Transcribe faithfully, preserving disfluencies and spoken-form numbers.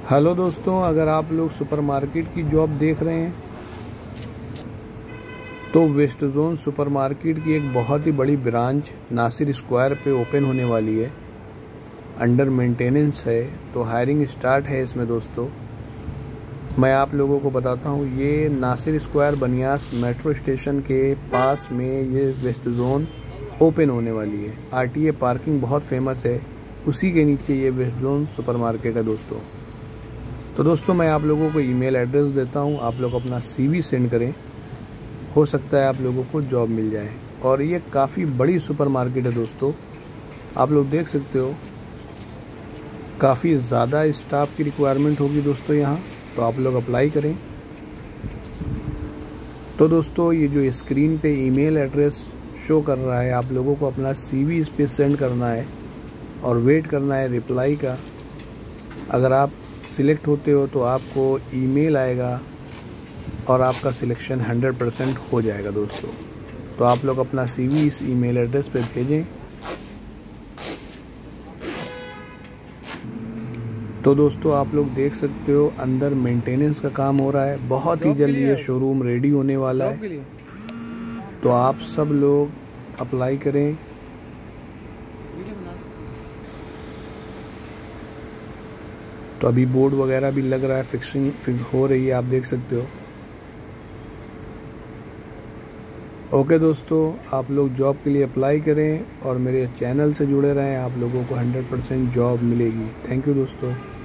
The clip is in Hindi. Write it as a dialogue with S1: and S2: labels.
S1: हेलो दोस्तों, अगर आप लोग सुपरमार्केट की जॉब देख रहे हैं तो वेस्ट जोन सुपरमार्केट की एक बहुत ही बड़ी ब्रांच नासिर स्क्वायर पे ओपन होने वाली है। अंडर मेंटेनेंस है, तो हायरिंग स्टार्ट है इसमें। दोस्तों मैं आप लोगों को बताता हूँ, ये Nasser Square Baniyas metro station के पास में ये वेस्ट जोन ओपन होने वाली है। आरटीए पार्किंग बहुत फेमस है, उसी के नीचे ये वेस्ट जोन सुपरमार्केट है दोस्तों। तो दोस्तों मैं आप लोगों को ईमेल एड्रेस देता हूँ, आप लोग अपना सीवी सेंड करें, हो सकता है आप लोगों को जॉब मिल जाए। और ये काफ़ी बड़ी सुपरमार्केट है दोस्तों, आप लोग देख सकते हो काफ़ी ज़्यादा स्टाफ की रिक्वायरमेंट होगी दोस्तों यहाँ, तो आप लोग अप्लाई करें। तो दोस्तों ये जो स्क्रीन पे ईमेल एड्रेस शो कर रहा है, आप लोगों को अपना सीवी इस पे सेंड करना है और वेट करना है रिप्लाई का। अगर आप सिलेक्ट होते हो तो आपको ईमेल आएगा और आपका सिलेक्शन हंड्रेड परसेंट हो जाएगा दोस्तों। तो आप लोग अपना सीवी इस ईमेल एड्रेस पे भेजें। तो दोस्तों आप लोग देख सकते हो अंदर मेंटेनेंस का काम हो रहा है, बहुत ही जल्दी ये शोरूम रेडी होने वाला है। तो आप सब लोग अप्लाई करें। तो अभी बोर्ड वगैरह भी लग रहा है, फिक्सिंग फिक हो रही है, आप देख सकते हो। ओके दोस्तों, आप लोग जॉब के लिए अप्लाई करें और मेरे चैनल से जुड़े रहें, आप लोगों को हंड्रेड परसेंट जॉब मिलेगी। थैंक यू दोस्तों।